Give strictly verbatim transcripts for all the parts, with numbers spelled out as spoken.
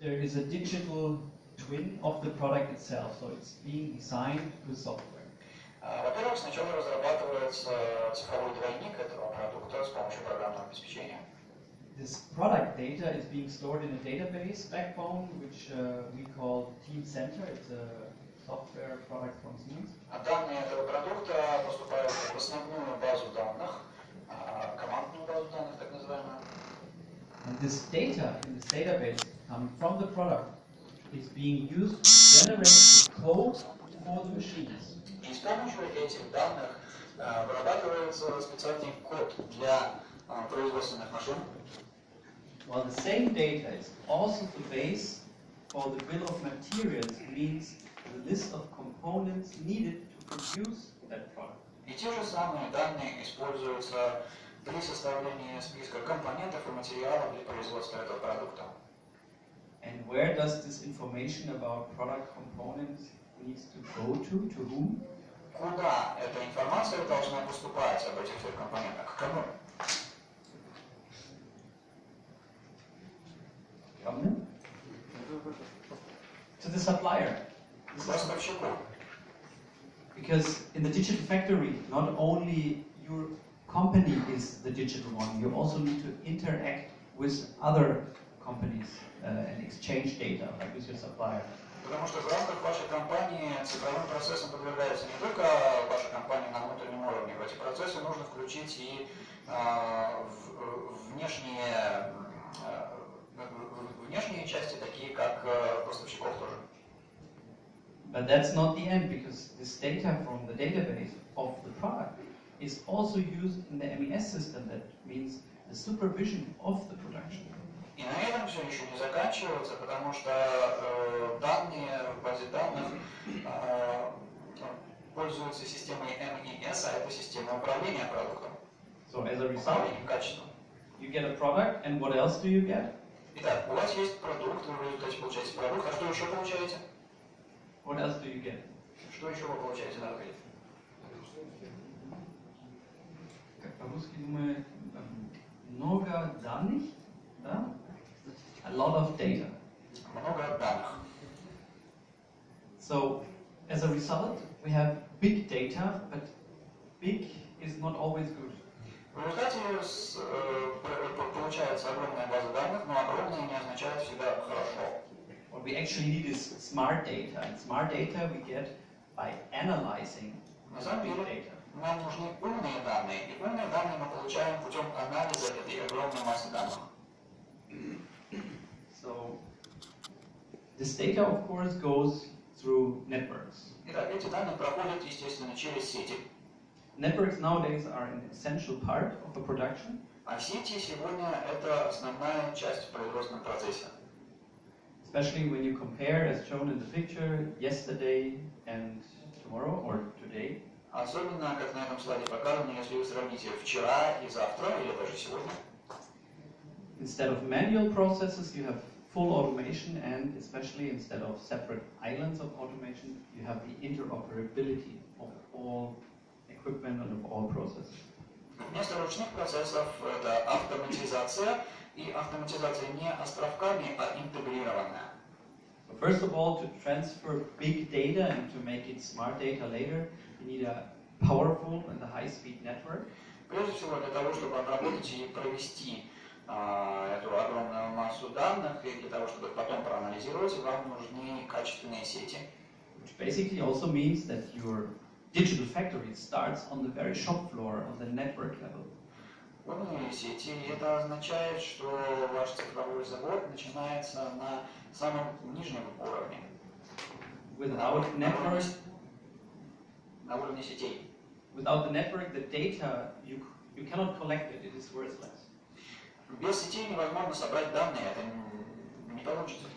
there is a digital twin of the product itself, so it's being designed with software. Во-первых, сначала разрабатывается цифровой двойник этого продукта с помощью программного обеспечения. This product data is being stored in a database backbone, which uh, we call Teamcenter. It's a software product from Siemens. Данные этого продукта поступают в основную базу данных, командную базу данных, так называемую. And this data in this database coming from the product is being used to generate the code for the machines. И с помощью этих данных вырабатывается специальный код для производственных машин. While the same data is also the base for the bill of materials, means the list of components needed to produce that product. И те же самые данные используются при составлении списка компонентов и материалов для производства этого продукта. And where does this information about product components needs to go to? To whom? Куда эта информация должна поступать об этих всех компонентах? К кому? To the supplier. Because in the digital factory, not only your company is the digital one, you also need to interact with other companies uh, and exchange data, like with your supplier. Потому что в рамках вашей компании цифровым процессом подвергается не только ваша компания на внутреннем уровне. В эти процессы нужно включить и э, внешние, э, внешние части, такие как э, поставщиков тоже. But that's not the end, because this data from the database of the product is also used in the M E S system. That means the supervision of the production. И на этом все еще не заканчивается, потому что э, данные в базе данных э, пользуются системой эм и эс, а это система управления продуктом. So as a result, качеством. You get a product, and what else do you get? Итак, у вас есть продукт, вы в результате получаете продукт, а что еще получаете? What else do you get? Что еще вы получаете на выходе? Как по-русски думаю, много данных, да? A lot of data. Много данных. So, as a result, we have big data, but big is not always good. В результате получается огромная база данных, но огромная не означает всегда хорошо. What we actually need is smart data, and smart data we get by analyzing big data. Нам нужны умные данные, и умные данные мы получаем путем анализа этой огромной массы данных. So, this data, of course, goes through networks. Итак, эти данные проходят, естественно, через сети. Networks nowadays are an essential part of a production. А сети сегодня это основная часть в производственном процессе. Especially when you compare, as shown in the picture, yesterday and tomorrow, or today. Особенно, как на этом слайде показано, если вы сравните вчера и завтра, или даже сегодня. Instead of manual processes, you have full automation, and especially instead of separate islands of automation, you have the interoperability of all equipment and of all processes. Вместо ручных процессов это автоматизация, и автоматизация не островками, а интегрированная. So first of all, to transfer big data and to make it smart data later, you need a powerful and a high-speed network. Прежде всего, для того, чтобы обработать и провести uh, эту огромную массу данных, и для того, чтобы потом проанализировать, вам нужны качественные сети. Which basically also means that your digital factory starts on the very shop floor, on the network level. Умные сети, и это означает, что ваш цифровой завод начинается на самом нижнем уровне. Without network, на уровне сетей. Without the network, the data you you cannot collect it; it is worthless. Без сетей невозможно собрать данные, это не получится.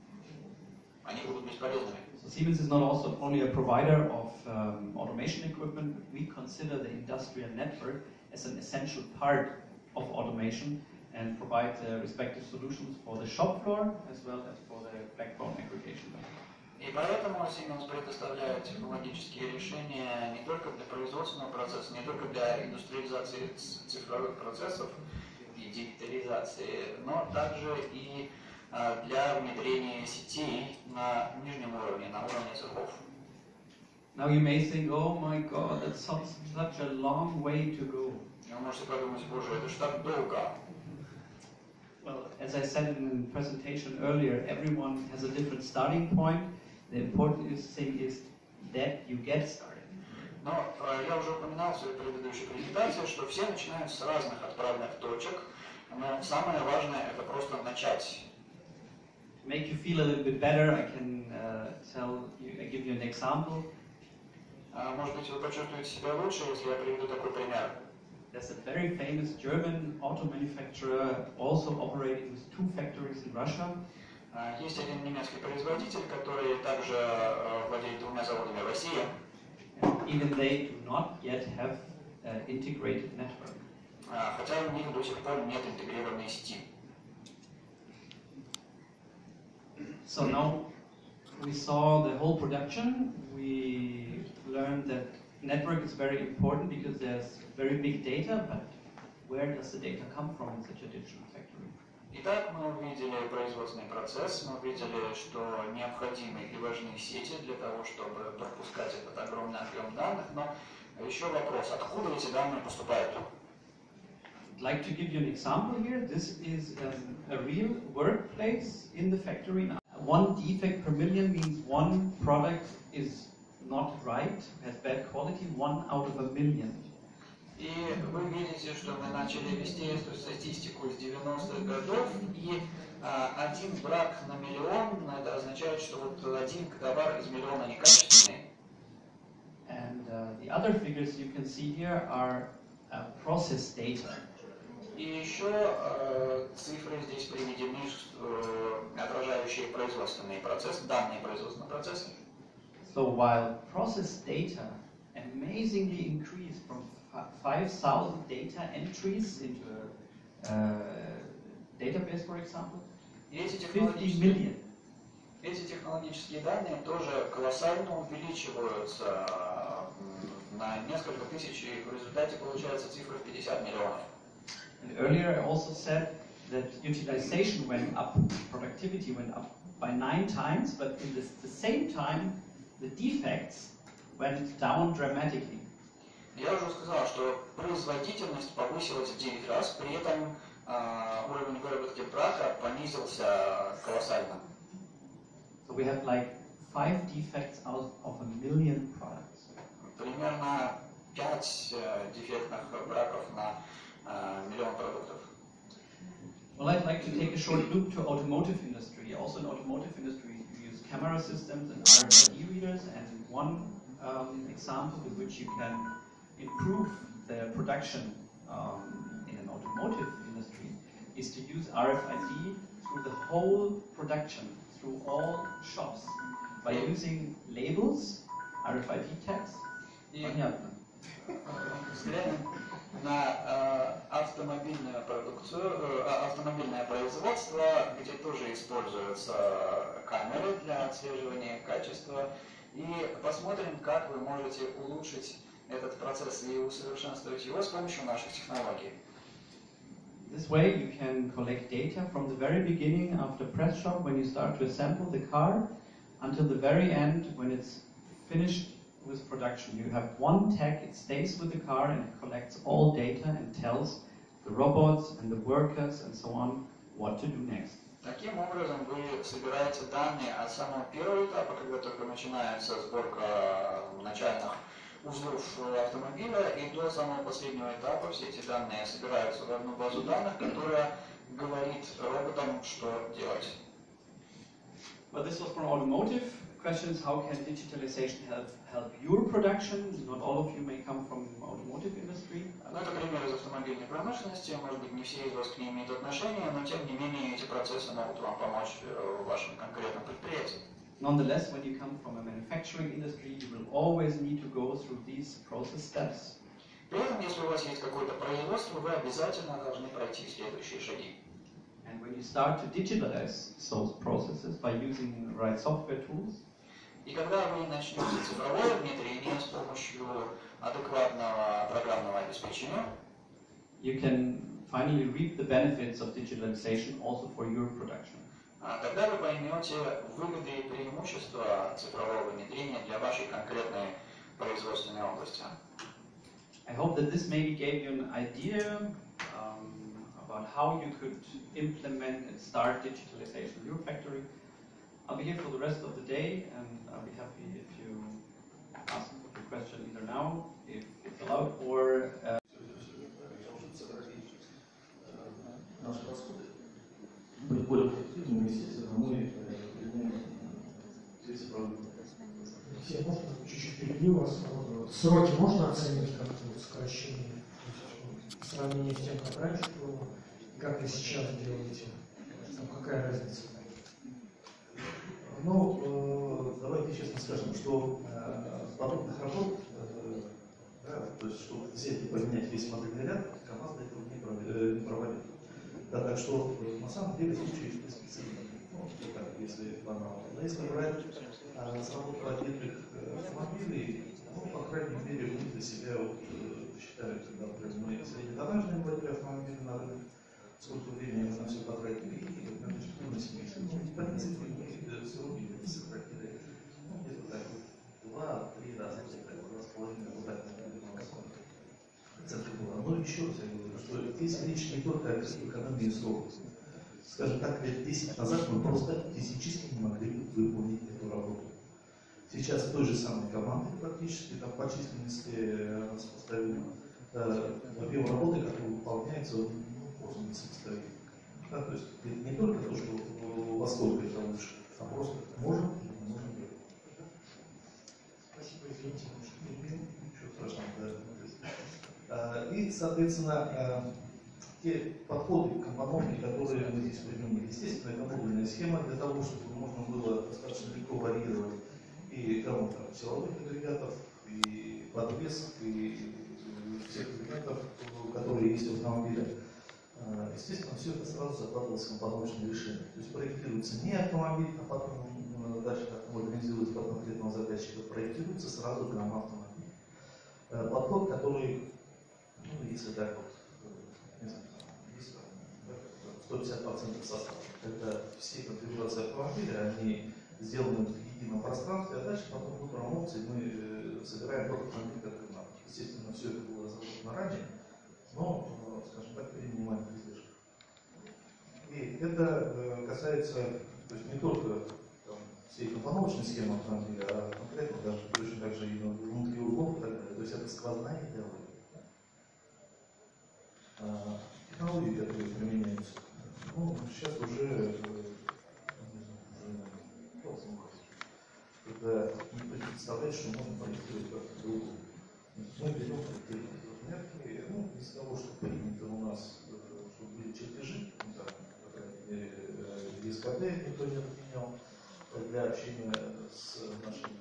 Они будут бесполезными. So Siemens is not also only a provider of um, automation equipment, but we consider the industrial network as an essential part of automation and provide uh, respective solutions for the shop floor as well as for the backbone aggregation. И поэтому Siemens предоставляет технологические решения не только для производственного процесса, не только для индустриализации цифровых процессов и дигитализации, но также и для внедрения сетей на нижнем уровне, на уровне цехов. Now you may think, oh my God, that's such, such a long way to go. Вы можете подумать, боже, это ж так долго. Well, as I said in the presentation earlier, everyone has a different starting point. The important thing is that you get started. Но я уже упоминал в своей предыдущей презентации, что все начинают с разных отправных точек, но самое важное это просто начать. To make you feel a little bit better, I can uh, tell you, I give you an example. Может быть, вы почувствуете себя лучше, если я приведу такой пример. There's a very famous German auto manufacturer also operating with two factories in Russia. Есть один немецкий производитель, который также владеет двумя заводами в России. Even they do not yet have an integrated network. Хотя у них до сих пор нет интегрированной сети. So now we saw the whole production. We learned that network is very important because there's very big data, but where does the data come from in such a digital factory? Итак, мы увидели производственный процесс, мы увидели, что необходимы и важны сети для того, чтобы пропускать этот огромный объем данных, но еще вопрос, откуда эти данные поступают? I'd like to give you an example here. This is um, a real workplace in the factory now. One defect per million means one product is not right, has bad quality, one out of a million. И вы видите, что мы начали вести эту статистику с девяностых годов, и а, один брак на миллион, это означает, что вот один товар из миллиона некачественный. And uh, the other figures you can see here are uh, process data. И еще э, цифры здесь приведены, э, отражающие производственный процесс, данные производственного процесса. So while process data amazingly increased from five thousand data entries into a uh, database, for example, И эти fifty million. Эти технологические данные тоже колоссально увеличиваются на несколько тысяч, и в результате получается цифра в пятьдесят миллионов. And earlier I also said that utilization went up, productivity went up by nine times, but in this, the same time the defects went down dramatically. Я уже сказал, что производительность повысилась в девять раз, при этом э, уровень выработки брака понизился колоссально. So we have like five defects out of a million products. Примерно пять э, дефектных браков на э, миллион продуктов. Well, I'd like to take a short look to automotive industry. Also in automotive industry you use camera systems and R F I D readers, and one um, example with which you can improve the production um, in an automotive industry is to use R F I D through the whole production, through all shops, by using labels, R F I D tags. Понятно. Взглянем на э, автомобильную продукцию, э, автомобильное производство, где тоже используются камеры для отслеживания качества, и посмотрим, как вы можете улучшить этот процесс и усовершенствовать его с помощью наших технологий. This way you can collect data from the very beginning after press shop when you start to assemble the car until the very end when it's finished with production. You have one tag, it stays with the car and it collects all data and tells the robots and the workers and so on what to do next. Таким образом, вы собираете данные от самого первого этапа, когда только начинается сборка начальных узлов автомобиля, и до самого последнего этапа все эти данные собираются в одну базу данных, которая говорит роботам, что делать. But this was for automotive. Questions: how can digitalization help help your production? Not all of you may come from automotive industry. Ну, это пример из автомобильной промышленности. Может быть, не все из вас к ней имеют отношение, но тем не менее эти процессы могут вам помочь в вашем конкретном предприятии. Nonetheless, when you come from a manufacturing industry, you will always need to go through these process steps. При этом, если у вас есть какое-то производство, вы обязательно должны пройти следующие шаги. And when you start to digitalize those processes by using the right software tools, и когда вы начнете цифровое внедрение с помощью адекватного программного обеспечения, you can finally reap the benefits of digitalization also for your production. тогда вы поймете выгоды и преимущества цифрового внедрения для вашей конкретной производственной области. I hope that this maybe gave you an idea um, about how you could implement and start digitalization in your factory. I'll be here for the rest of the day, and I'll be happy if you ask your question either now, if it's allowed, or uh, наши расходы быть более эффективными, естественно, мы применяем все цифровые. Алексей, можно чуть-чуть перебью вас? Сроки можно оценить как сокращение? В сравнении с тем, как раньше было, как вы сейчас делаете? Там какая разница? Ну, э, давайте честно скажем, что э, подобных работ, э, да, то есть, чтобы взять и поменять весь модельный ряд, КамАЗ до этого не проводил. Не проводил. Да, так что, э, на самом деле, случаи специфичны. Ну, так, если банально. Но если брать э, разработку отдельных э, автомобилей, ну, по крайней мере, мы для себя вот, э, считаем, когда, например, мы среднетоннажные вводили автомобили на рынок, сколько времени мы на все потратили, и на перспективность меньше. Ну, в принципе, мы сроки сократили, ну, где-то так вот, два-три раза, где-то два с половиной года центр было. Но еще раз я говорю, что здесь речь не только о экономии сроков. Скажем так, лет десять назад мы просто физически не могли выполнить эту работу. Сейчас той же самой команды практически, там по численности сопоставимо, объем работы, который выполняется, ну, просто несопоставим. Да, то есть не только то, что у восторга это лучше, а просто можем или не можем делать. Спасибо, извините, может, перебил. Ничего страшного, да. И, соответственно, те подходы, компоненты, которые мы здесь применили, естественно, это модульная схема для того, чтобы можно было достаточно легко варьировать и грамотно силовых агрегатов, и подвесок, и всех элементов, которые есть в автомобиле. Естественно, все это сразу закладывалось в компоновочное решение. То есть проектируется не автомобиль, а потом дальше как модернизируется под конкретного заказчика, проектируется сразу грамма автомобиля. Подход, который, ну, если так вот, не знаю, есть сто пятьдесят процентов состава, когда все конфигурации автомобиля, они сделаны в едином пространстве, а дальше потом внутренней опции мы собираем тот автомобиль, как и надо. Естественно, все это было разработано ранее, но, скажем так, при минимальных излишках. И это касается, то есть не только там, всей компоновочной схемы автомобиля, а конкретно даже точно так же и внутри углов и так далее. То есть это сквозная идеология. А, технологии, которые применяются, ну, сейчас уже, когда никто не представляет, что можно проектировать как-то другу. Мы берем метки, ну, из того, что принято у нас, чтобы были чертежи, ну, да, по крайней мере, ЕСКД никто не отменял для общения с нашими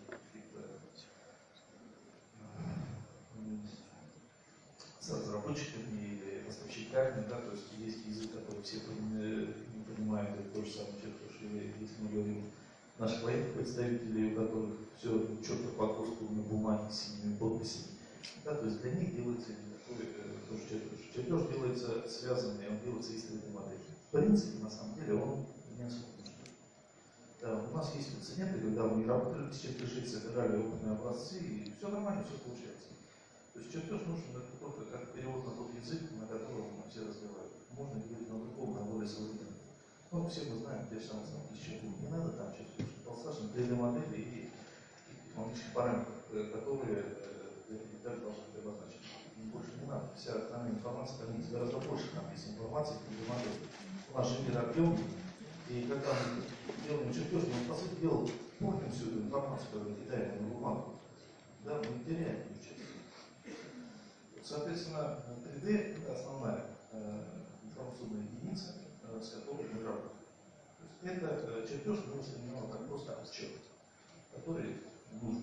с разработчиками или поставщиками, да, то есть есть язык, который все не понимают, это то же самое, что если мы говорим наших военных представителей, у которых все четко по курсу на бумаге с синими подписями. Да, то есть для них делается такой тоже чертеж. Чертеж делается связанный, он делается из этой модели. В принципе, на самом деле, он не особо нужен. Да, у нас есть прецеденты, когда мы работали с чертежей, собирали опытные образцы, и все нормально, все получается. То есть чертеж нужен только как перевод на тот язык, на котором все разговаривают. Можно говорить на другом, на более современном. Ну, все мы знаем, где шанс на тысячу. Не надо там чертеж. Достаточно три дэ-модели и технологических параметров, которые для деталей должны быть обозначены. Больше не надо. Вся остальная информация хранится гораздо больше. Там есть информация, три дэ-модели. У нас же мир объемный. И когда мы делаем чертеж, мы, по сути дела, помним всю эту информацию, которую кидаем на бумагу. Да, мы не теряем ничего. Соответственно, три дэ это основная э, информационная единица, э, с которой мы работаем. То есть это чертеж мы воспринимаем как просто отчет, который нужен.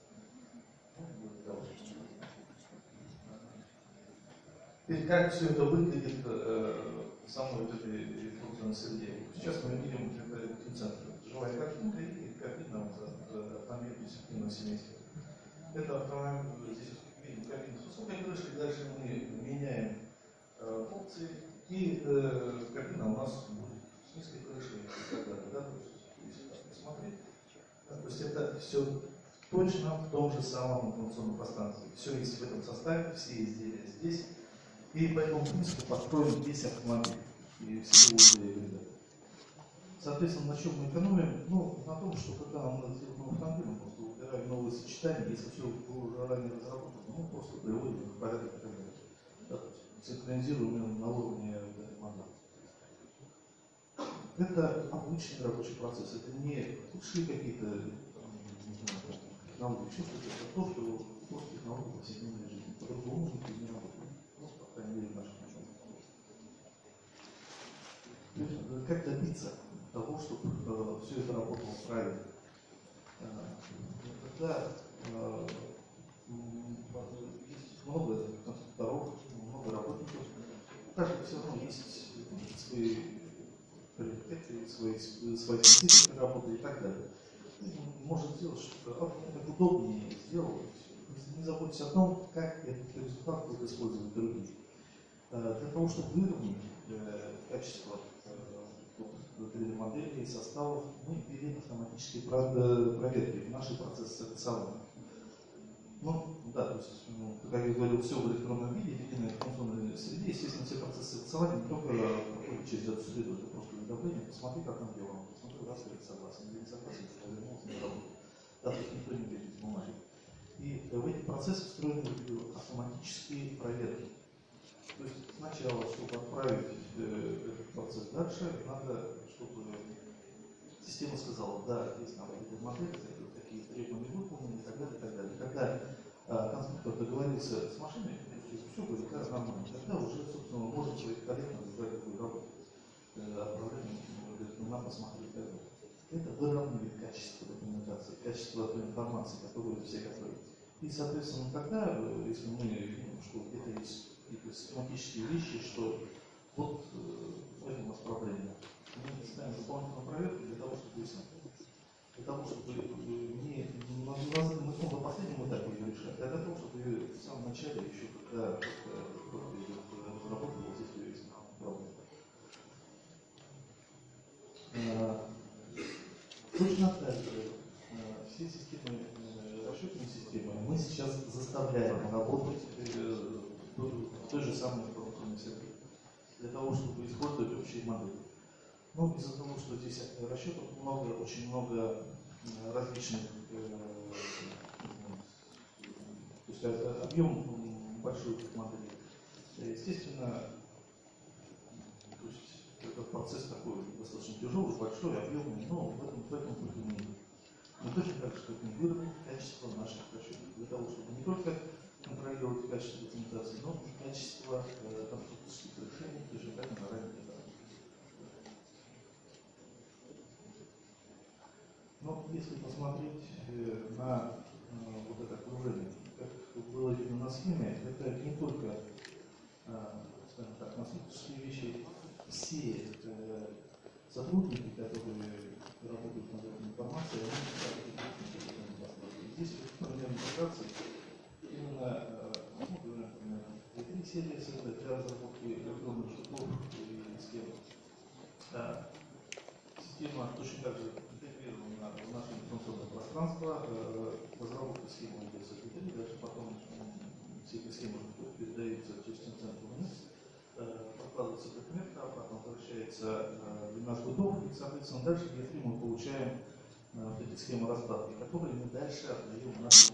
Теперь как все это выглядит э, в самой вот этой информационной среде? Сейчас мы видим центр. Живая картинка и картина автомобиля дисциплинного семейства. Это автомобиль, здесь видим кабину с высокой крышей, дальше мы меняем э, опции, и э, кабина у нас будет с низкой крышей и так далее. Да? То есть, если так посмотреть, да, то есть это все точно в том же самом информационном пространстве. Все есть в этом составе, все изделия здесь. И по этому принципу построен весь автомобиль и все его гибриды. Соответственно, на чем мы экономим? Ну, на том, что когда нам надо сделать новый автомобиль, мы просто выбираем новые сочетания, если все уже ранее разработано, мы просто приводим их в порядок и так далее. Да, синхронизируем на уровне модели. Это обычный рабочий процесс, это не лучшие какие-то технологии, все, что это то, что просто технологии повседневной жизни. По-другому никто не работает. Ну, по крайней мере, в нашем учебе. Как добиться того, чтобы э, все это работало правильно? Э, когда э, есть много конструкторов, много работников, также все равно есть свои приоритеты, свои, свои специфики работы и так далее. Можно сделать что-то как удобнее сделать. Не заботьтесь о том, как этот результат будет использовать другие. Для того, чтобы выровнять качество три дэ моделей, составов, мы ввели автоматические проверки. Наши процессы согласованы. Ну, да, то есть, ну, как я говорил, все в электронном виде, в единой информационной среде, естественно, все процессы согласования не только проходят через эту среду, это просто уведомление, посмотри, как он делал, посмотри, раз говорит согласен, или не согласен, что вернулся на работу. Да, то есть никто не берет из бумаги. И в эти процессы встроены автоматические проверки. То есть сначала, чтобы отправить э, этот процесс дальше, надо, чтобы система сказала, да, есть нам эта модель, такие требования выполнены и так далее, и так далее. Когда э, конструктор договорился с машиной, все будет да, нормально, тогда уже, собственно, он может корректно задать такую работу. Э, отправление, говорит, ну надо посмотреть. Это выравнивает качество документации, качество той информации, которую все готовят. И, соответственно, тогда, если мы видим, что где-то есть какие-то систематические вещи, что вот в этом у нас проблема, мы ставим дополнительную проверку для того, чтобы выяснить. Для того, чтобы не на, на, на каком-то последнем этапе ее решать, а для того, чтобы ее в самом начале, еще когда кто-то идет разработал, вот здесь ее есть проблема. Точно так же все системы, расчетные системы, мы сейчас заставляем работать в той же самой информационной среде, для того, чтобы использовать общие модели. Ну, из-за того, что здесь расчетов много, очень много различных, то есть объем большой моделей. Естественно, то есть этот процесс такой достаточно тяжелый, большой, объемный, но в этом, в этом пути мы Мы точно так же, как мы выровняем качество наших расчетов, для того, чтобы не только контролировать качество документации, но и качество э, конструкторских решений, точно так и на ранних этапах. Но если посмотреть э, на э, вот это окружение, как было видно на схеме, это не только, э, скажем так, конструкторские вещи, все э, сотрудники, которые работают над этой информацией, они здесь примерно интеграции именно, ну, например, и три серии для разработки электронных счетов и схем. Да. Система точно так же интегрирована в наше информационное пространство. Разработка схемы идет с этой три, дальше потом все эти схемы передаются через центр вниз, прокладывается документ, а потом возвращается в наш бытов, и, соответственно, дальше в и три мы получаем вот эти схемы раскладки, которые мы дальше отдаем нашим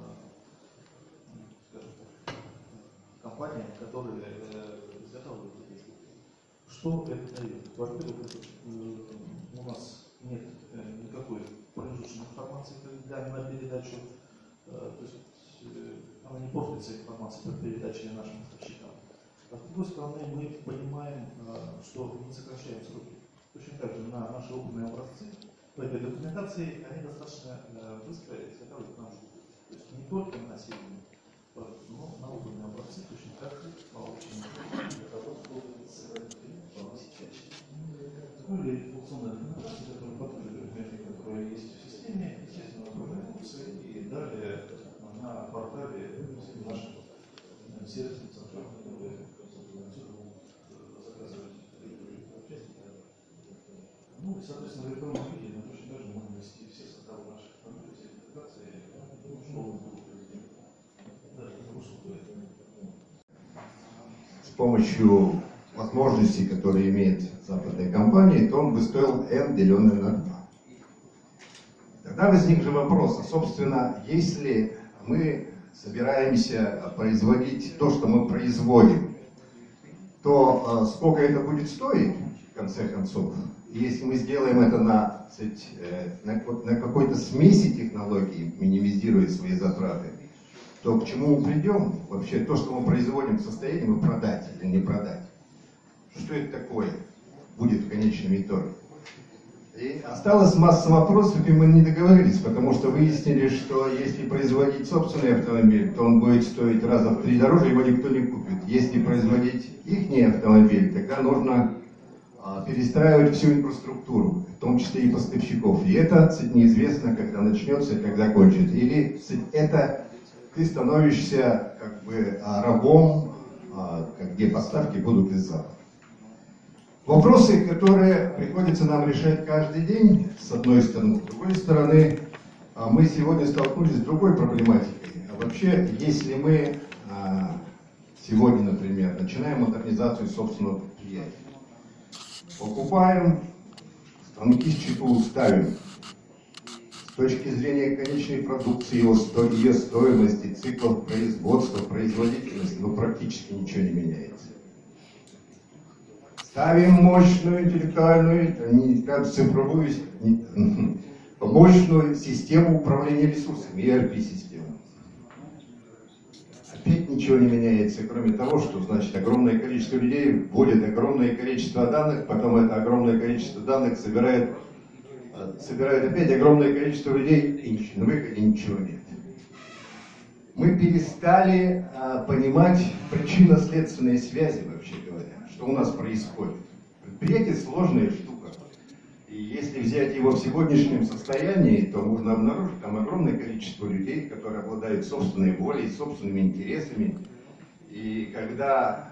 компаниям, которые изготавливают эти штуки. Что это дает? Во-первых, у нас нет никакой промежуточной информации для, на передачу, то есть она не портится информацией при передаче нашим поставщикам. А с другой стороны, мы понимаем, что мы сокращаем сроки. Точно так же на наши опытные образцы в этой документации они достаточно быстро изготавливают нам. То есть не только на серийные, но на опытные образцы точно так же получены для того, чтобы повысить качество. Ну или функционная документация, которая подтверждает метрики, которые есть в системе, естественно, на функции и далее на портале наших сервисных центров, которые заказывать помощью возможностей, которые имеет западная компания, то он бы стоил n деленное на два. Тогда возник же вопрос, а собственно, если мы собираемся производить то, что мы производим, то э, сколько это будет стоить, в конце концов? И если мы сделаем это на, сказать, э, на, на какой-то смеси технологий, минимизируя свои затраты, то к чему мы придем? Вообще, то, что мы производим, в состоянии мы продать или не продать? Что это такое будет в конечном итоге? И осталась масса вопросов, и мы не договорились, потому что выяснили, что если производить собственный автомобиль, то он будет стоить раза в три дороже, его никто не купит. Если производить ихний автомобиль, тогда нужно а, перестраивать всю инфраструктуру, в том числе и поставщиков. И это, кстати, неизвестно, когда начнется, когда кончится. Или, кстати, это ты становишься как бы рабом, а, где поставки будут из Запада. Вопросы, которые приходится нам решать каждый день, с одной стороны. С другой стороны, мы сегодня столкнулись с другой проблематикой. А вообще, если мы сегодня, например, начинаем модернизацию собственного предприятия, покупаем станки с ЧПУ, ставим. С точки зрения конечной продукции, его сто, ее стоимости, циклов производства, производительности, ну, практически ничего не меняется. Ставим мощную интеллектуальную, не как цифровую, мощную систему управления ресурсами, и эр пи-систему. Опять ничего не меняется, кроме того, что, значит, огромное количество людей вводит огромное количество данных, потом это огромное количество данных собирает, собирает опять огромное количество людей, и на выходе ничего нет. Мы перестали а, понимать причинно-следственные связи, вообще говоря. Что у нас происходит. Предприятие сложная штука. И если взять его в сегодняшнем состоянии, то можно обнаружить там огромное количество людей, которые обладают собственной волей, собственными интересами. И когда,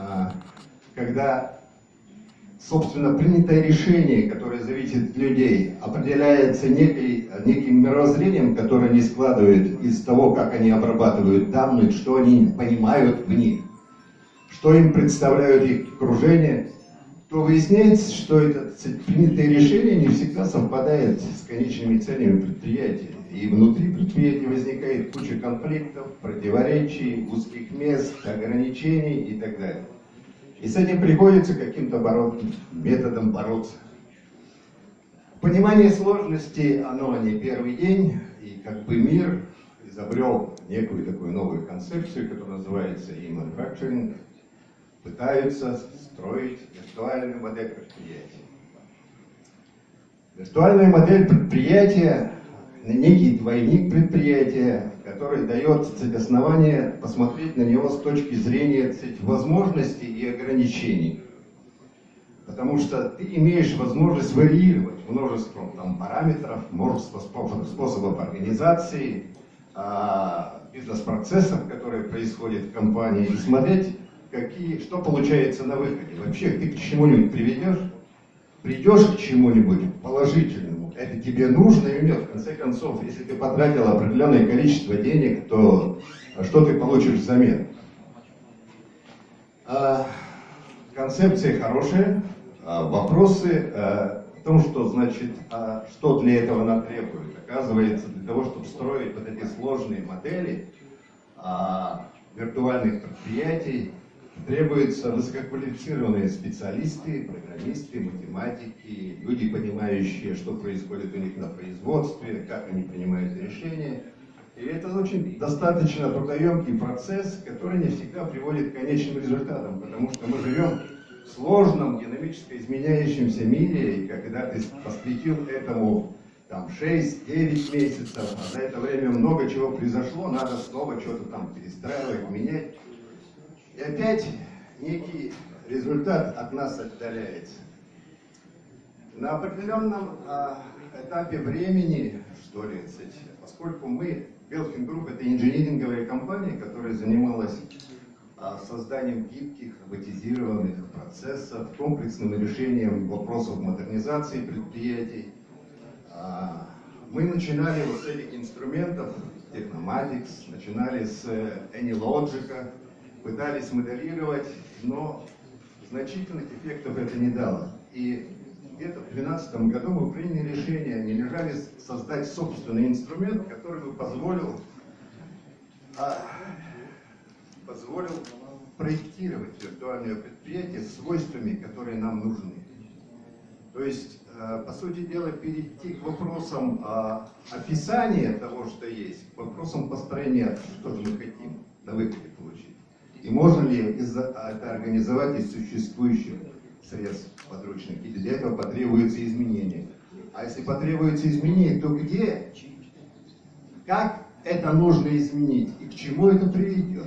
когда собственно, принятое решение, которое зависит от людей, определяется некой, неким мировоззрением, которое они складывают из того, как они обрабатывают данные, что они понимают в них, что им представляют их окружение, то выясняется, что это принятое решение не всегда совпадает с конечными целями предприятия. И внутри предприятия возникает куча конфликтов, противоречий, узких мест, ограничений и так далее. И с этим приходится каким-то боро... методом бороться. Понимание сложности, оно не первый день, и как бы мир изобрел некую такую новую концепцию, которая называется e-manufacturing. Пытаются строить виртуальную модель предприятия. Виртуальная модель предприятия – некий двойник предприятия, который дает, кстати, основание посмотреть на него с точки зрения, кстати, возможностей и ограничений. Потому что ты имеешь возможность варьировать множество там, параметров, множество способов организации, бизнес-процессов, которые происходят в компании, и смотреть, какие, что получается на выходе. Вообще, ты к чему-нибудь приведешь, придешь к чему-нибудь положительному, это тебе нужно или нет. В конце концов, если ты потратил определенное количество денег, то что ты получишь взамен? А, концепция хорошая, а, вопросы а, в том, что, значит, а, что для этого нам требует. Оказывается, для того, чтобы строить вот эти сложные модели а, виртуальных предприятий, требуются высококвалифицированные специалисты, программисты, математики, люди, понимающие, что происходит у них на производстве, как они принимают решения. И это очень достаточно трудоемкий процесс, который не всегда приводит к конечным результатам, потому что мы живем в сложном, динамически изменяющемся мире, и когда ты посвятил этому там шесть-девять месяцев, а за это время много чего произошло, надо снова что-то там перестраивать, менять. И опять некий результат от нас отдаляется. На определенном а, этапе времени, что ли, поскольку мы, Belkin Group, это инжиниринговая компания, которая занималась а, созданием гибких, роботизированных процессов, комплексным решением вопросов модернизации предприятий, а, мы начинали вот с этих инструментов, Technomatics, начинали с AnyLogic, пытались моделировать, но значительных эффектов это не дало. И где-то в две тысячи двенадцатом году мы приняли решение, не лежали создать собственный инструмент, который бы позволил, а, позволил проектировать виртуальное предприятие с свойствами, которые нам нужны. То есть, э, по сути дела, перейти к вопросам э, описания того, что есть, к вопросам построения, что же мы хотим на выходе получить. И можно ли это организовать из существующих средств подручных, или для этого потребуются изменения. А если потребуются изменения, то где, как это нужно изменить и к чему это приведет?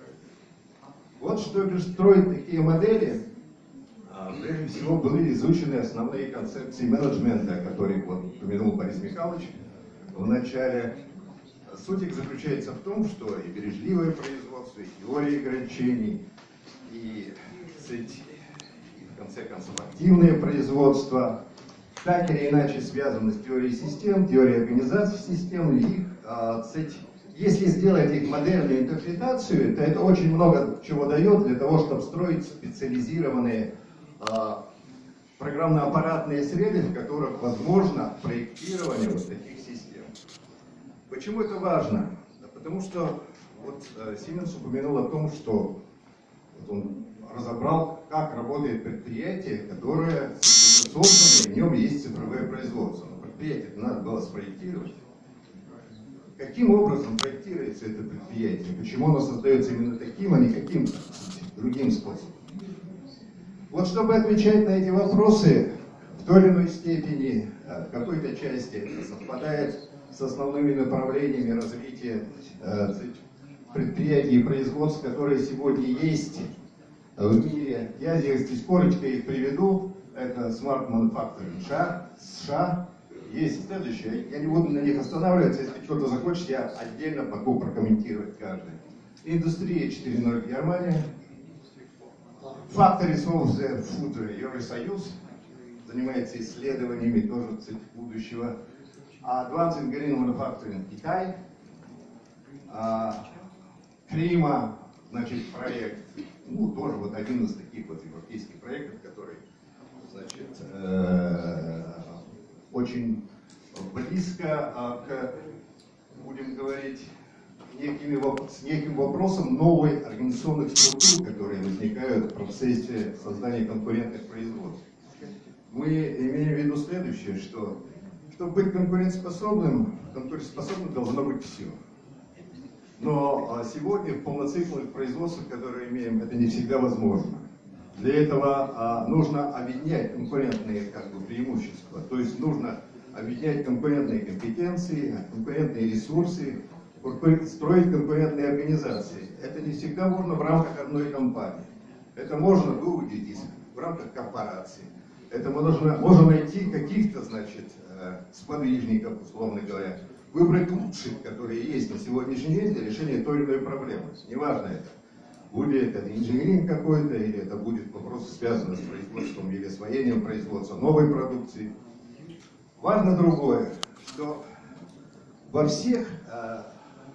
Вот чтобы строить такие модели, прежде всего были изучены основные концепции менеджмента, которые вот упомянул Борис Михайлович в начале. Суть их заключается в том, что и бережливое производство, и теория ограничений, и, и в конце концов активное производство, так или иначе связаны с теорией систем, теорией организации систем, и их, кстати, если сделать их модельную интерпретацию, то это очень много чего дает для того, чтобы строить специализированные программно-аппаратные среды, в которых возможно проектирование вот таких систем. Почему это важно? Да потому что вот Сименс упомянул о том, что вот он разобрал, как работает предприятие, которое создано, и в нем есть цифровое производство. Но предприятие надо было спроектировать. Каким образом проектируется это предприятие? Почему оно создается именно таким, а не каким-то другим способом? Вот чтобы отвечать на эти вопросы, в той или иной степени, в какой-то части это совпадает с основными направлениями развития предприятий и производств, которые сегодня есть в мире. Я здесь коротко их приведу. Это Smart Manufacturing США. Есть следующее. Я не буду на них останавливаться. Если кто-то захочет, я отдельно могу прокомментировать каждый. Индустрия четыре ноль Германия. Factories of the Food Евросоюз. Занимается исследованиями тоже будущего. Advanced Green Manufacturing Китай. Клима, значит, проект. Ну, тоже вот один из таких вот европейских проектов, который, значит, э, очень близко к, будем говорить, некими, с неким вопросом новой организационных структур, которые возникают в процессе создания конкурентных производств. Мы имеем в виду следующее, что чтобы быть конкурентоспособным, конкурентоспособным должно быть все. Но сегодня в полноцикловых производствах, которые имеем, это не всегда возможно. Для этого а, нужно объединять конкурентные как бы, преимущества, то есть нужно объединять конкурентные компетенции, конкурентные ресурсы, строить конкурентные организации. Это не всегда можно в рамках одной компании. Это можно выудить в рамках корпорации. Это можно, можно найти каких-то, значит, сподвижников, условно говоря, выбрать лучших, которые есть на сегодняшний день для решения той или иной проблемы. Неважно это. Будет это инженеринг какой-то, или это будет вопрос, связанный с производством или освоением производства новой продукции. Важно другое, что во всех э,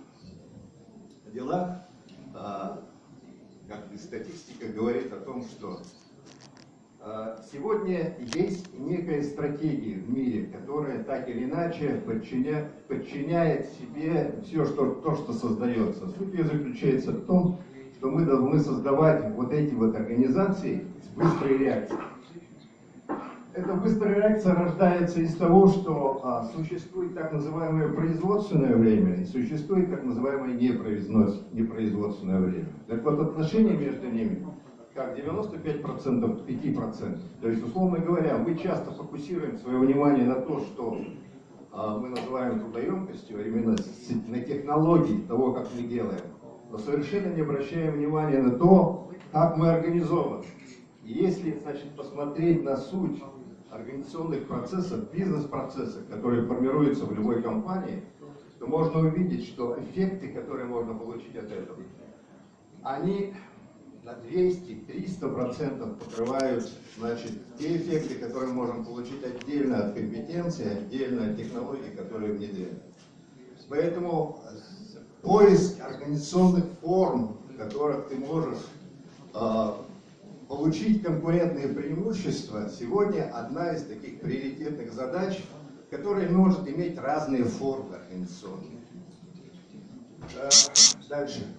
делах, э, как и статистика говорит о том, что э, сегодня есть некая стратегия в мире, которая так или иначе подчиня, подчиняет себе все, что, то, что создается. Суть ее заключается в том, что мы должны создавать вот эти вот организации с быстрой реакцией. Эта быстрая реакция рождается из того, что а, существует так называемое производственное время и существует так называемое непроизводственное время. Так вот, отношение между ними как девяносто пять процентов к пяти процентам. То есть, условно говоря, мы часто фокусируем свое внимание на то, что а, мы называем трудоемкостью, а именно на технологии того, как мы делаем. Но совершенно не обращаем внимания на то, как мы организованы. И если, значит, посмотреть на суть организационных процессов, бизнес-процессов, которые формируются в любой компании, то можно увидеть, что эффекты, которые можно получить от этого, они на двести-триста процентов покрывают, значит, те эффекты, которые мы можем получить отдельно от компетенции, отдельно от технологий, которые внедряем. Поэтому поиск организационных форм которых ты можешь э, получить конкурентные преимущества, сегодня одна из таких приоритетных задач, которая может иметь разные формы организационные. Э, дальше.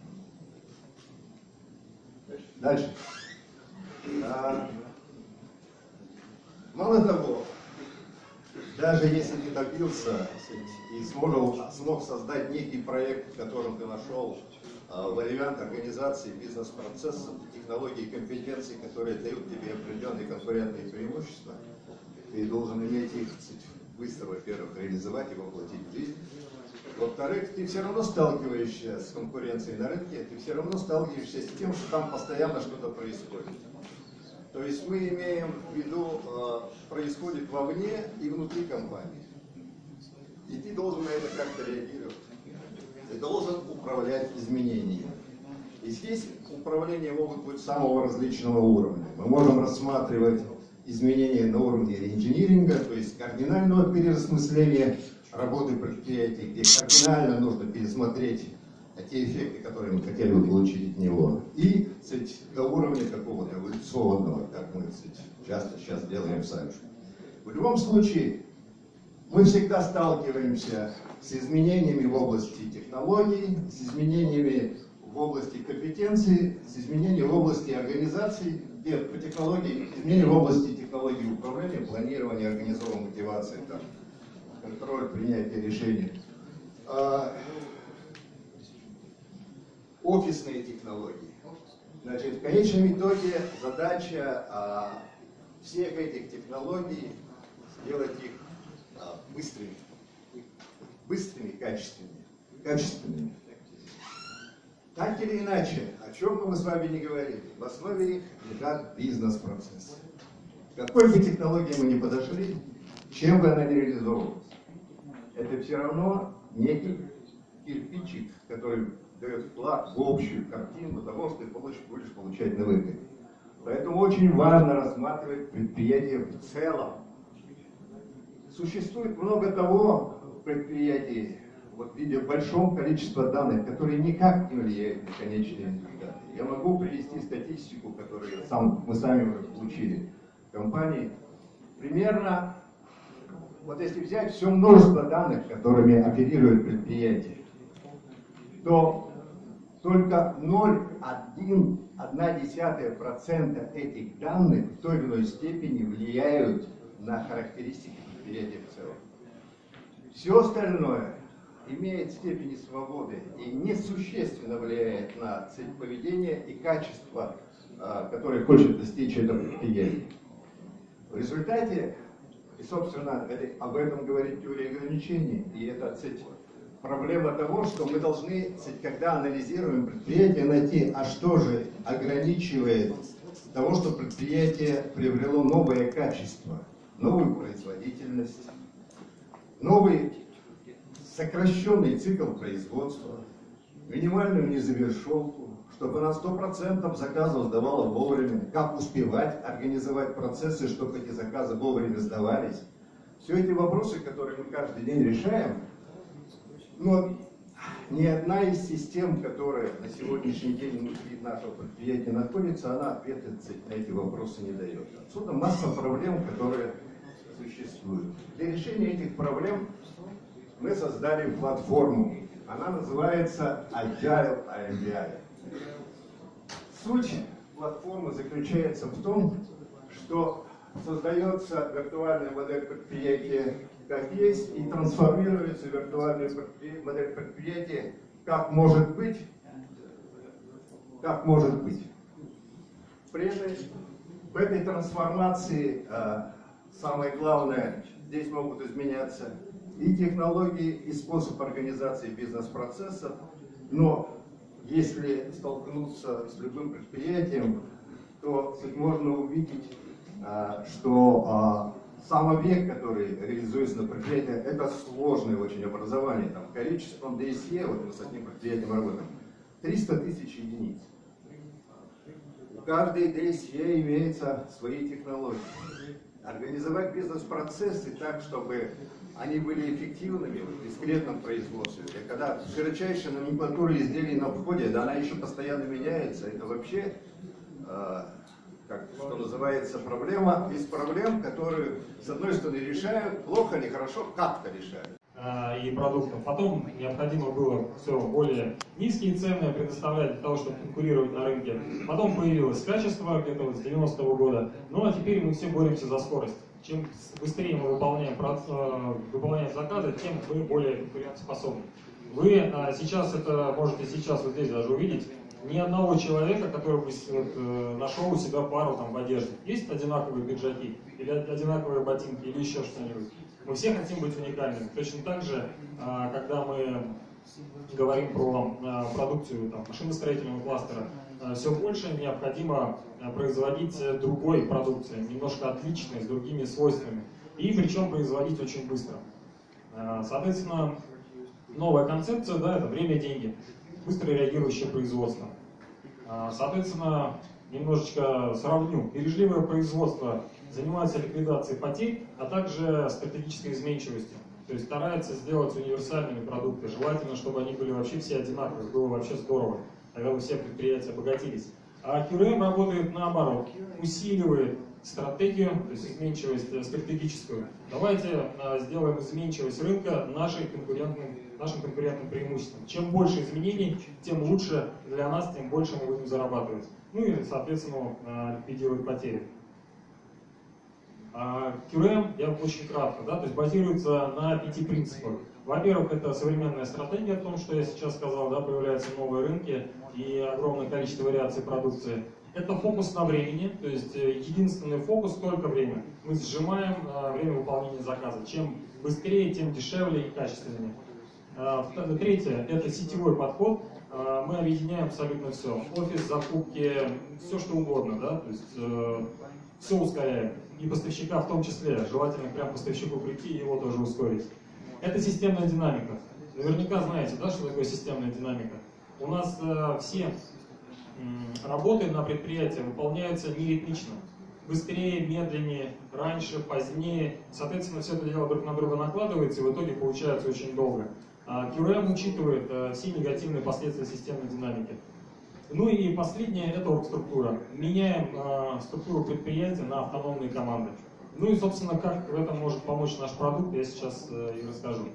Дальше. Э, мало того, даже если ты добился и смог, смог создать некий проект, в котором ты нашел э, вариант организации бизнес-процессов, технологий и компетенций, которые дают тебе определенные конкурентные преимущества, ты должен иметь их быстро, во-первых, реализовать и воплотить в жизнь. Во-вторых, ты все равно сталкиваешься с конкуренцией на рынке, ты все равно сталкиваешься с тем, что там постоянно что-то происходит. То есть мы имеем в виду, э, происходит вовне и внутри компании. И ты должен на это как-то реагировать. Ты должен управлять изменениями. И здесь управления могут быть самого различного уровня. Мы можем рассматривать изменения на уровне реинжиниринга, то есть кардинального переосмысления работы предприятий, где кардинально нужно пересмотреть те эффекты, которые мы хотели бы получить от него, и кстати, до уровня какого-то эволюционного, как мы кстати, часто сейчас делаем сами. В любом случае, мы всегда сталкиваемся с изменениями в области технологий, с изменениями в области компетенций, с изменениями в области организации, где по технологии, изменения в области технологий управления, планирования, организованной мотивации, там, контроль, принятие решений. Офисные технологии. Значит, в конечном итоге задача а, всех этих технологий сделать их а, быстрыми, быстрыми, качественными, качественными. Так или иначе, о чем бы мы с вами ни говорили, в основе их лежат бизнес-процессы. К какой бы технологии мы ни подошли, чем бы она ни реализовывалась, это все равно некий кирпичик, который дает вклад в общую картину того, что ты будешь получать на выходе. Поэтому очень важно рассматривать предприятие в целом. Существует много того в предприятии, вот в виде большого количества данных, которые никак не влияют на конечные результаты. Я могу привести статистику, которую сам, мы сами уже получили в компании. Примерно, вот если взять все множество данных, которыми оперирует предприятие, то только ноль целых одна десятая процента этих данных в той или иной степени влияют на характеристики предприятия в целом. Все остальное имеет степени свободы и несущественно влияет на цель поведения и качество, которое хочет достичь это предприятие. В результате, и собственно, об этом говорит теория ограничений, и это цель. Проблема того, что мы должны, когда анализируем предприятие, найти, а что же ограничивает того, что предприятие приобрело новое качество, новую производительность, новый сокращенный цикл производства, минимальную незавершенку, чтобы на сто процентов заказов сдавало вовремя, как успевать организовать процессы, чтобы эти заказы вовремя сдавались. Все эти вопросы, которые мы каждый день решаем, но ни одна из систем, которая на сегодняшний день внутри нашего предприятия находится, она ответы на эти вопросы не дает. Отсюда масса проблем, которые существуют. Для решения этих проблем мы создали платформу. Она называется Agile ай эм би ай. Суть платформы заключается в том, что создается виртуальная модель предприятия как есть, и трансформируется виртуальная модель предприятия как может быть, как может быть. При этой, в этой трансформации э, самое главное, здесь могут изменяться и технологии, и способ организации бизнес-процессов, но если столкнуться с любым предприятием, то можно увидеть, э, что э, сам объект, который реализуется на предприятии, это сложное очень образование. Там, количеством ди эс и, вот мы с одним предприятием работаем, триста тысяч единиц. У каждой ди эс и имеются свои технологии. организовать бизнес-процессы так, чтобы они были эффективными в дискретном производстве. И когда широчайшая номенклатура изделий на входе, да она еще постоянно меняется, это вообще, э, как что называется, проблема из проблем, которые с одной стороны решают, плохо или хорошо, как-то решают. И продуктов. Потом необходимо было все более низкие цены предоставлять для того, чтобы конкурировать на рынке. Потом появилось качество где-то вот с девяностого года. Ну а теперь мы все боремся за скорость. Чем быстрее мы выполняем, выполняем заказы, тем мы более конкурентоспособны. Вы сейчас это можете сейчас вот здесь даже увидеть. Ни одного человека, который бы вот, нашел у себя пару там в одежде. Есть одинаковые пиджаки, или одинаковые ботинки, или еще что-нибудь. Мы все хотим быть уникальными. Точно так же, когда мы говорим про продукцию там, машиностроительного кластера, все больше необходимо производить другой продукции, немножко отличной, с другими свойствами. И причем производить очень быстро. Соответственно, новая концепция, да, это время, деньги. Быстро реагирующее производство. Соответственно, немножечко сравню. Бережливое производство занимается ликвидацией потерь, а также стратегической изменчивостью. То есть старается сделать универсальными продукты. Желательно, чтобы они были вообще все одинаковые. Было вообще здорово. Тогда бы все предприятия обогатились. А кью эр эм работает наоборот. Усиливает стратегию, то есть изменчивость стратегическую. Давайте сделаем изменчивость рынка нашей конкурентной нашим конкурентным преимуществом. Чем больше изменений, тем лучше для нас, тем больше мы будем зарабатывать. Ну и, соответственно, ликвидировать потери. кью эр эм, я очень кратко, да, то есть базируется на пяти принципах. Во-первых, это современная стратегия, о том, что я сейчас сказал, да, появляются новые рынки и огромное количество вариаций продукции. Это фокус на времени, то есть единственный фокус только время. Мы сжимаем время выполнения заказа. Чем быстрее, тем дешевле и качественнее. Третье – это сетевой подход. Мы объединяем абсолютно все. Офис, закупки, все что угодно. Да? То есть э, все ускоряем. И поставщика в том числе. Желательно прям поставщику прийти и его тоже ускорить. Это системная динамика. Наверняка знаете, да, что такое системная динамика. У нас э, все э, работы на предприятии выполняются неритмично. Быстрее, медленнее, раньше, позднее. Соответственно, все это дело друг на друга накладывается, и в итоге получается очень долго. кью эр эм учитывает э, все негативные последствия системной динамики. Ну и последнее – это оргструктура. Меняем э, структуру предприятия на автономные команды. Ну и, собственно, как в этом может помочь наш продукт, я сейчас э, и расскажу.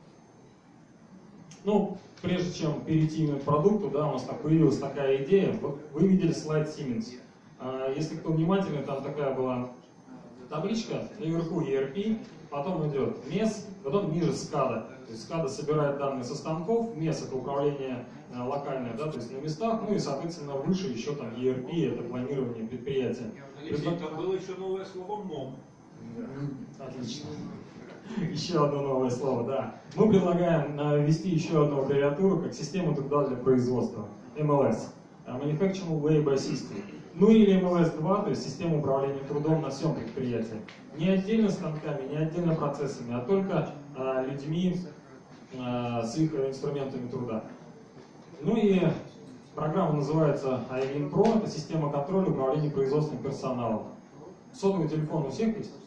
Ну, прежде чем перейти именно к продукту, да, у нас так появилась такая идея. Вот вы видели слайд Siemens. Э, если кто внимательный, там такая была табличка, наверху и эр пи, потом идет мес, потом ниже скада. То есть скада собирает данные со станков, мес это управление э, локальное, да, то есть на местах, ну и, соответственно, выше еще там и эр пи, это планирование предприятия. Алексей, там было еще новое слово МОМ. Отлично. Еще одно новое слово, да. Мы предлагаем ввести еще одну аббревиатуру, как систему труда для производства, эм эл эс. Manufacturing Labor System. Ну или эм эл эс два, то есть система управления трудом на всем предприятии. Не отдельно станками, не отдельно процессами, а только а, людьми а, с их инструментами труда. Ну и программа называется ай вин про, это система контроля управления производственным персоналом. Сотовый телефон у всех есть?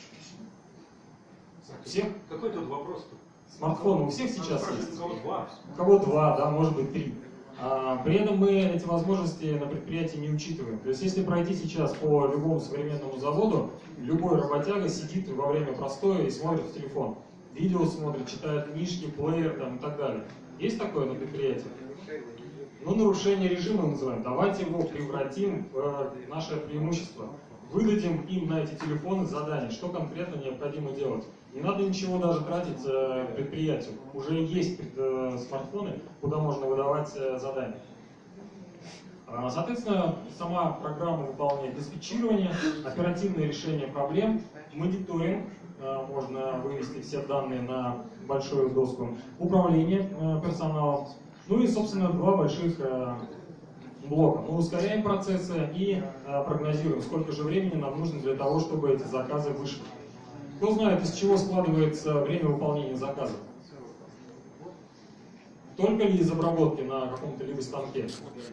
Всех? Какой тут вопрос-то? Смартфоны у всех сейчас есть? У кого два? У кого два, да, может быть три. А, при этом мы эти возможности на предприятии не учитываем. То есть если пройти сейчас по любому современному заводу, любой работяга сидит во время простоя и смотрит в телефон. Видео смотрит, читает книжки, плеер там, и так далее. Есть такое на предприятии? Ну, нарушение режима мы называем. Давайте его превратим в наше преимущество. Выдадим им на эти телефоны задания, что конкретно необходимо делать. Не надо ничего даже тратить э, предприятию. Уже есть э, смартфоны, куда можно выдавать э, задания. А, соответственно, сама программа выполняет диспетчирование, оперативное решение проблем, мониторинг, э, можно вывести все данные на большую доску, управление э, персоналом. Ну и, собственно, два больших э, блока. Мы ускоряем процессы и э, прогнозируем, сколько же времени нам нужно для того, чтобы эти заказы вышли. Кто знает, из чего складывается время выполнения заказа? только ли из обработки на каком-то либо станке?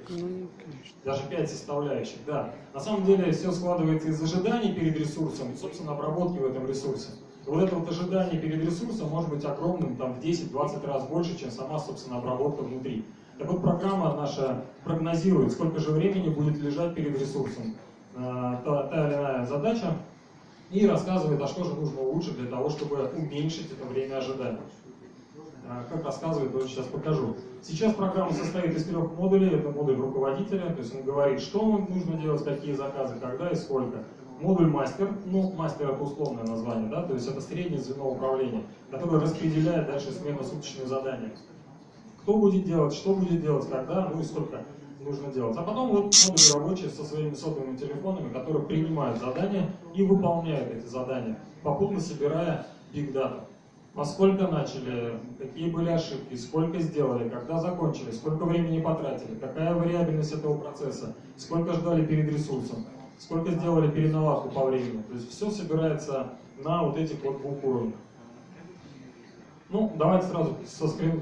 Даже пять составляющих, да. На самом деле все складывается из ожиданий перед ресурсом и, собственно, обработки в этом ресурсе. И вот это вот ожидание перед ресурсом может быть огромным, там, в десять-двадцать раз больше, чем сама, собственно, обработка внутри. Так вот, программа наша прогнозирует, сколько же времени будет лежать перед ресурсом э, та, та или иная задача, и рассказывает, а что же нужно улучшить для того, чтобы уменьшить это время ожидания. Как рассказывает, вот сейчас покажу. Сейчас программа состоит из трех модулей. Это модуль руководителя, то есть он говорит, что нужно делать, какие заказы, когда и сколько. Модуль мастер, ну мастер это условное название, да, то есть это среднее звено управления, которое распределяет дальше сменно-суточные задания. Кто будет делать, что будет делать, когда, ну и сколько нужно делать. А потом вот модуль рабочий со своими сотовыми телефонами, которые принимают задания и выполняют эти задания, попутно собирая big data. Во сколько начали, какие были ошибки, сколько сделали, когда закончили, сколько времени потратили, какая вариабельность этого процесса, сколько ждали перед ресурсом, сколько сделали переналадку по времени. То есть все собирается на вот этих вот двух уровнях. Ну, давайте сразу со скрин,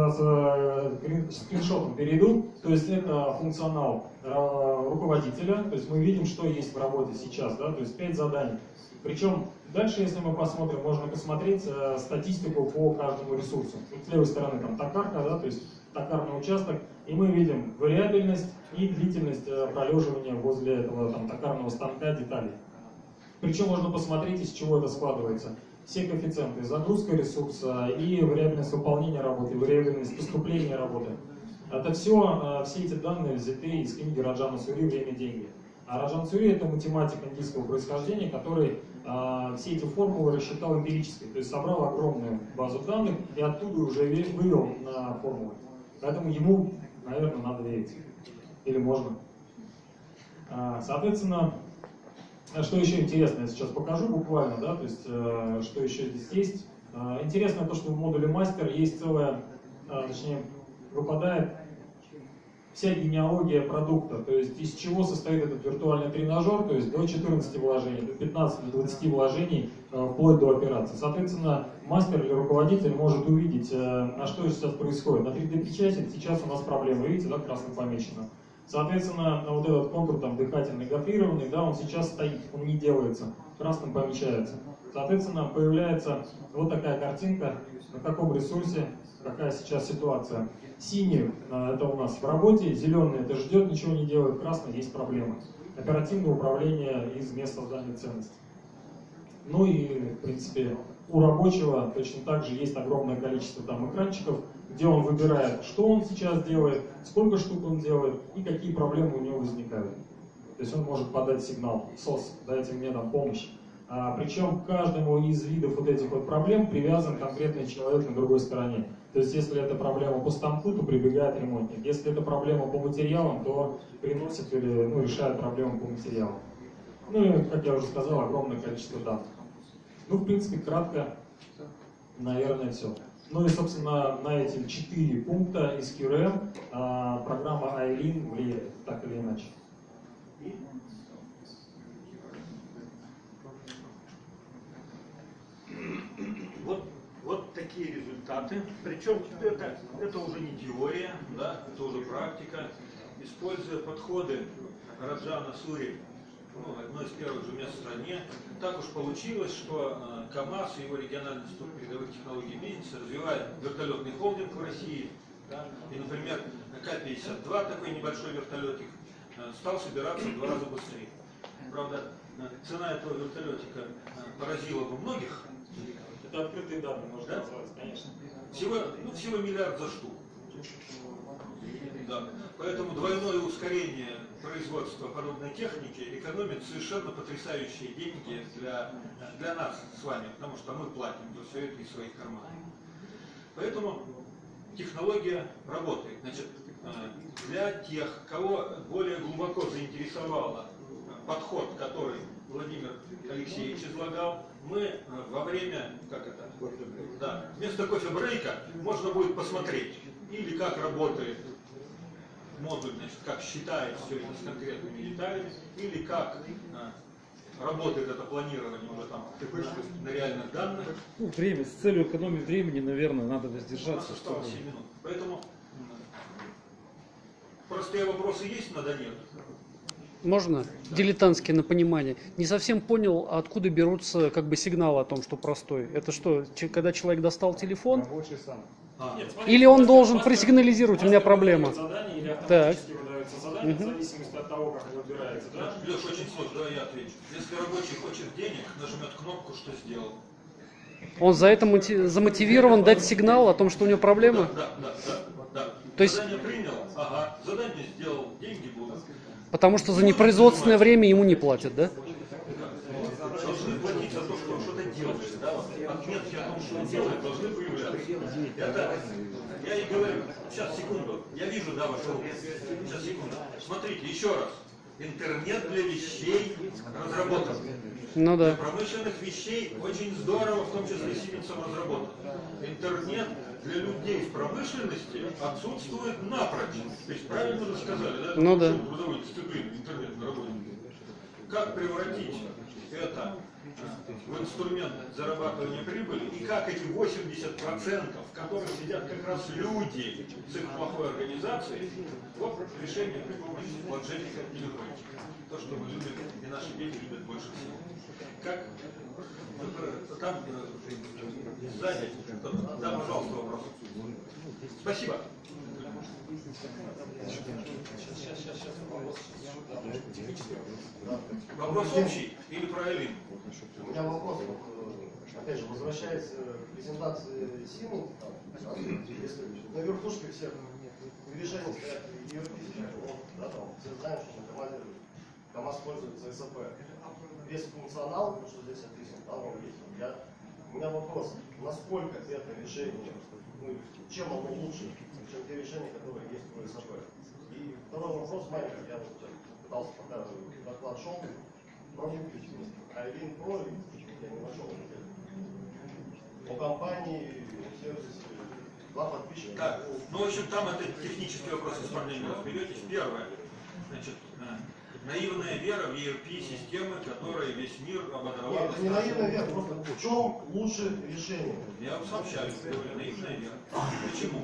с скриншотом перейду. То есть это функционал руководителя. То есть мы видим, что есть в работе сейчас. Да? То есть пять заданий. Причем дальше, если мы посмотрим, можно посмотреть э, статистику по каждому ресурсу. Вот с левой стороны там токарка, да, то есть токарный участок, и мы видим вариабельность и длительность э, пролеживания возле этого там, токарного станка деталей. Причем можно посмотреть, из чего это складывается. Все коэффициенты, загрузка ресурса и вариабельность выполнения работы, и вариабельность поступления работы. Это все, э, все эти данные взяты из книги Раджана Сури «Время, деньги». А Раджан Сури — это математик индийского происхождения, который э, все эти формулы рассчитал эмпирически, то есть собрал огромную базу данных и оттуда уже вывел на формулы. Поэтому ему, наверное, надо верить. Или можно. А, соответственно, что еще интересно, я сейчас покажу буквально, да, то есть э, что еще здесь есть. Э, интересно то, что в модуле мастер есть целая, э, точнее, выпадает вся генеалогия продукта, то есть из чего состоит этот виртуальный тренажер, то есть до четырнадцати вложений, до пятнадцати, до двадцати вложений, э, вплоть до операции. Соответственно, мастер или руководитель может увидеть, э, а что сейчас происходит. На три дэ-печати сейчас у нас проблема, видите, да, красным помечено. Соответственно, вот этот контур там дыхательный гофрированный, да, он сейчас стоит, он не делается, красным помечается. Соответственно, появляется вот такая картинка, на каком ресурсе, какая сейчас ситуация. Синий – это у нас в работе, зеленый – это ждет, ничего не делает, красный – есть проблема. Оперативное управление из мест создания ценностей. Ну и, в принципе, у рабочего точно так же есть огромное количество там экранчиков, где он выбирает, что он сейчас делает, сколько штук он делает и какие проблемы у него возникают. То есть он может подать сигнал «сос, дайте мне там помощь». А, причем к каждому из видов вот этих вот проблем привязан конкретный человек на другой стороне. То есть если это проблема по станку, то прибегает ремонтник. Если это проблема по материалам, то приносит или ну, решает проблему по материалам. Ну и, как я уже сказал, огромное количество данных. Ну, в принципе, кратко, наверное, все. Ну и, собственно, на эти четыре пункта из кью ар эм а, программа Айлин влияет, так или иначе. Вот, вот такие результаты. Причем это, это уже не теория, да, это уже практика. Используя подходы Раджана Сури, ну, одно из первых же мест в стране, так уж получилось, что э, КАМАЗ и его региональный институт передовых технологий бизнеса развивает вертолетный холдинг в России. Да, и, например, Ка пятьдесят два, такой небольшой вертолетик, э, стал собираться в два раза быстрее. Правда, э, цена этого вертолетика э, поразила бы многих. Это открытые данные, можно Да? назвать, конечно. Всего, ну, всего миллиард за штуку. Да. Поэтому двойное ускорение производства подобной техники экономит совершенно потрясающие деньги для, для нас с вами, потому что мы платим за все это из своих карманов. Поэтому технология работает. Значит, для тех, кого более глубоко заинтересовало подход, который Владимир Алексеевич излагал, мы во время, как это, да, вместо кофе-брейка можно будет посмотреть, или как работает модуль, значит, как считает все это с конкретными деталями, или как а, работает это планирование уже там на реальных данных. Ну, время, с целью экономии времени, наверное, надо У нас воздержаться. осталось Чтобы... семь минут. Поэтому простые вопросы есть, надо нет. Можно? Дилетантски на понимание. Не совсем понял, откуда берутся как бы сигналы о том, что простой. Это что, че- когда человек достал телефон? Рабочий сам. Нет, смотрите, Или он мастер- должен мастер- просигнализировать, у меня мастер проблема. выдает задание или автоматически выдается задание, Мгм. в зависимости от того, как выбирается. Да? Леш, очень сложно, давай я отвечу. Если рабочий хочет денег, нажмет кнопку, что сделал. Он за это моти- замотивирован дать сигнал о том, что у него проблема? Да, да, да, да. То есть- Задание принял, ага, задание сделал, деньги будут. Потому что за непроизводственное время ему не платят, да? Должны платить за то, что он что-то делает. Да? Отметки о том, что он делает, должны появляться. Это, я и говорю, сейчас, секунду, я вижу, да, вашу руку. Сейчас, секунду. Смотрите, еще раз. Интернет для вещей разработан. Ну Для да. промышленных вещей очень здорово, в том числе Сименсом разработан. Интернет для людей в промышленности отсутствует напрочь. То есть правильно вы сказали, да? Ну да. Трудовую дисциплину, интернет на работе. Как превратить это в инструмент зарабатывания прибыли и как эти восемьдесят процентов, в которых сидят как раз люди с их плохой организацией, вот решение при помощи планшетика или ролика. То, что мы любим, и наши дети любят больше всего. Как там э, сзади, да, пожалуйста, вопрос. Спасибо. Вопрос общий или про Элин? У меня вопрос, вот, опять же, возвращаясь к презентации Симу, если на верхушке всех движений стоят и эр пи, да, там, все знают, что на КамАЗе КамАЗ пользуется эс а пэ. Весь функционал, что здесь описан, там он есть. Я, у меня вопрос, насколько это решение, ну, чем оно лучше, чем те решения, которые есть у эс а пэ? И второй вопрос маленький, я вот пытался пока доклад шел, но не включил. А Элин Про я не нашел. По компании, в сервисе, два подписчика. Так, ну, в общем, там это технический вопрос исполнения разберетесь. Первое, значит, э, наивная вера в и эр пи-системы, которые весь мир ободровал. Нет, это не наивная вера, просто в чем лучше решение? Я вам сообщаю, говорю, наивная вера. Почему?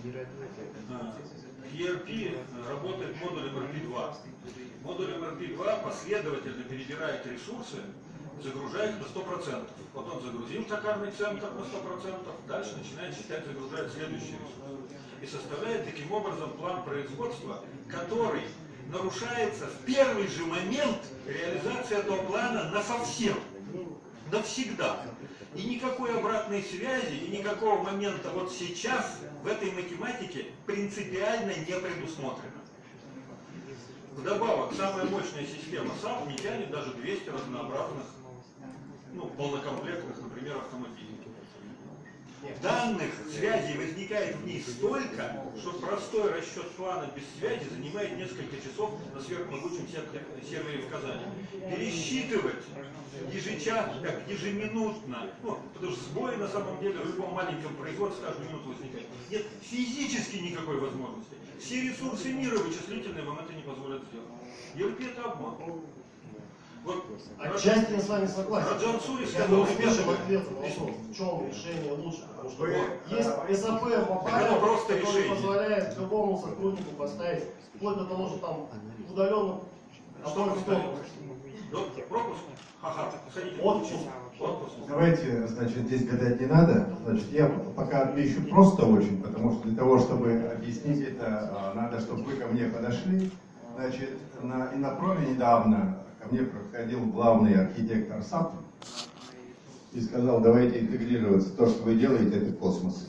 В и эр пи работает модуль эм эр пи два. Модуль эм эр пи два последовательно перебирает ресурсы, загружая их на сто процентов. Вот он загрузил токарный центр на сто процентов, дальше начинает считать, загружает следующий ресурс. И составляет таким образом план производства, который нарушается в первый же момент реализации этого плана насовсем, навсегда. И никакой обратной связи, и никакого момента вот сейчас в этой математике принципиально не предусмотрено. Вдобавок, самая мощная система САП не тянет даже двести разнообразных, ну, полнокомплектных, например, автомобилей. Данных связей возникает в ней столько, что простой расчет плана без связи занимает несколько часов на сверхмогучем сервере в Казани. Пересчитывать ежечасно, как ежеминутно, ну, потому что сбои на самом деле в любом маленьком производстве каждую минуту возникают. Нет физически никакой возможности. Все ресурсы мира вычислительные вам это не позволят сделать. и эр пи это обман. Вот, Отчасти я с вами согласен. Раджан Сури Я сказал, не успешен ребята, ответ на вопрос, в чем решение лучше. Потому что Вы- есть эс а пэ мобайл, Это просто который решение. позволяет любому сотруднику поставить, вплоть до того, что там удаленно Что поставить? Ну, пропуск? Ха-ха, сходите. Отпуск. Отпуск. Давайте, значит, здесь гадать не надо. Значит, я пока отвечу просто очень, потому что для того, чтобы объяснить это, а, надо, чтобы вы ко мне подошли. Значит, на Иннопроме недавно ко мне проходил главный архитектор САП и сказал, давайте интегрироваться. То, что вы делаете, это космос.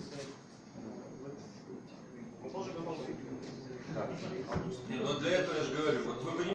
Мы тоже готовы. Не, ну для этого я же говорю, вот вы понимаете,